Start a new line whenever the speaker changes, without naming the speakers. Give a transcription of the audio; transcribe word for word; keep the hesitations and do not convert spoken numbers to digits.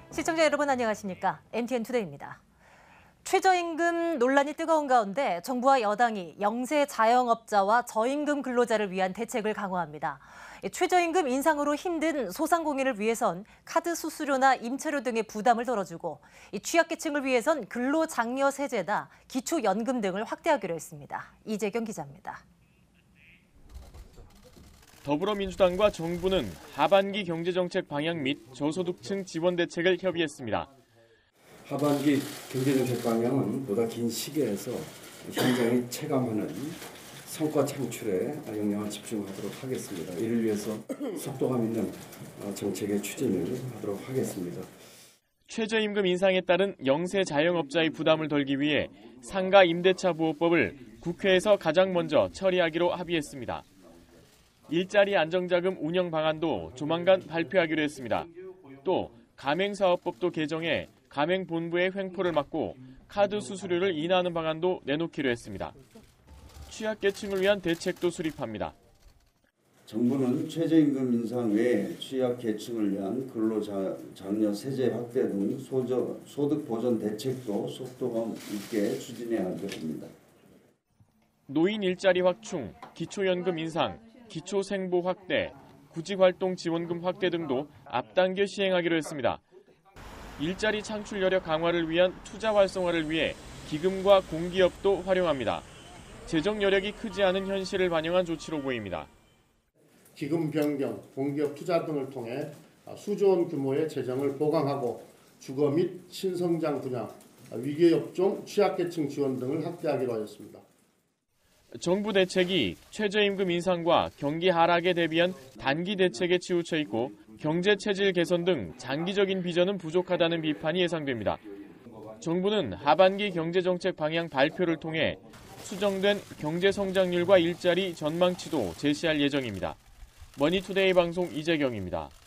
시청자 여러분 안녕하십니까? 엠티엔 투데이입니다. 최저임금 논란이 뜨거운 가운데 정부와 여당이 영세 자영업자와 저임금 근로자를 위한 대책을 강화합니다. 최저임금 인상으로 힘든 소상공인을 위해선 카드 수수료나 임차료 등의 부담을 덜어주고 취약계층을 위해선 근로장려 세제나 기초연금 등을 확대하기로 했습니다. 이재경 기자입니다.
더불어민주당과 정부는 하반기 경제정책 방향 및 저소득층 지원 대책을 협의했습니다.
하반기 경제정책 방향은 보다 긴 시기에서 현장이 체감하는 성과 창출에 역량을 집중하도록 하겠습니다. 이를 위해서 속도감 있는 정책의 추진을 하도록 하겠습니다.
최저임금 인상에 따른 영세 자영업자의 부담을 덜기 위해 상가 임대차 보호법을 국회에서 가장 먼저 처리하기로 합의했습니다. 일자리 안정자금 운영 방안도 조만간 발표하기로 했습니다. 또 가맹사업법도 개정해 가맹본부의 횡포를 막고 카드 수수료를 인하하는 방안도 내놓기로 했습니다. 취약계층을 위한 대책도 수립합니다.
정부는 최저임금 인상 외에 취약계층을 위한 근로장려 세제 확대 등 소득 보전 대책도 속도감 있게 추진해야 할 것입니다.
노인 일자리 확충, 기초연금 인상, 기초생보 확대, 구직활동 지원금 확대 등도 앞당겨 시행하기로 했습니다. 일자리 창출 여력 강화를 위한 투자 활성화를 위해 기금과 공기업도 활용합니다. 재정 여력이 크지 않은 현실을 반영한 조치로 보입니다.
기금 변경, 공기업 투자 등을 통해 수조 원 규모의 재정을 보강하고 주거 및 신성장 분야, 위기업종, 취약계층 지원 등을 확대하기로 하였습니다.
정부 대책이 최저임금 인상과 경기 하락에 대비한 단기 대책에 치우쳐 있고 경제 체질 개선 등 장기적인 비전은 부족하다는 비판이 예상됩니다. 정부는 하반기 경제정책 방향 발표를 통해 수정된 경제 성장률과 일자리 전망치도 제시할 예정입니다. 머니투데이 방송 이재경입니다.